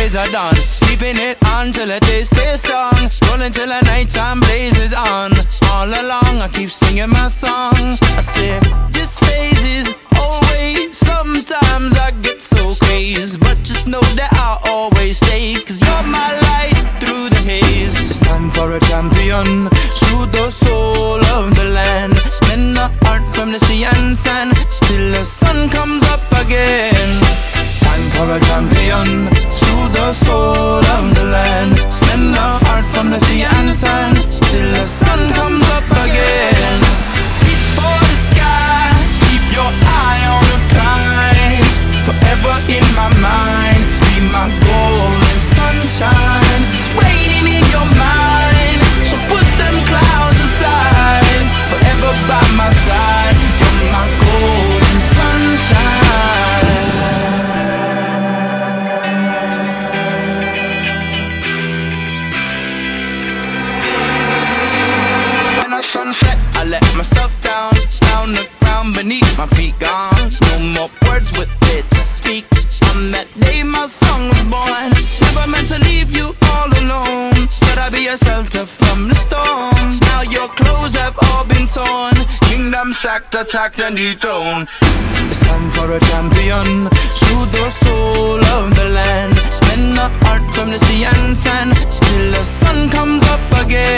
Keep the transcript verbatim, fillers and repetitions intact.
days are done. Keeping it on till the day stays strong. Rolling till the nighttime blazes on. All along I keep singing my song. I say, this phase is always. Sometimes I get so crazy, but just know that I'll always stay. Cause you're my light through the haze. It's time for a champion. Soothe the soul of the land. Mend the heart from the sea and sand till the sun comes up again. Time for a champion. Soothe the soul of the land. Mend the heart from the sea and sand till the sun comes up again. Reach for the sky. Keep your eye on the prize. Forever in my mind. Be my golden sunshine. It's waiting in your mind. So push them clouds aside. Forever by my side. You're my golden sunshine. When the sunset, I let myself down. Down the ground beneath my feet gone. No more words with it to speak. On that day my song was born. Never meant to leave you all alone. Said I'd be a shelter from the storm. Now your clothes have all been torn. Kingdom sacked, attacked and dethroned. It's time for a champion. Soothe the soul of the land. Mend the heart from the sea and sand till the sun comes up again.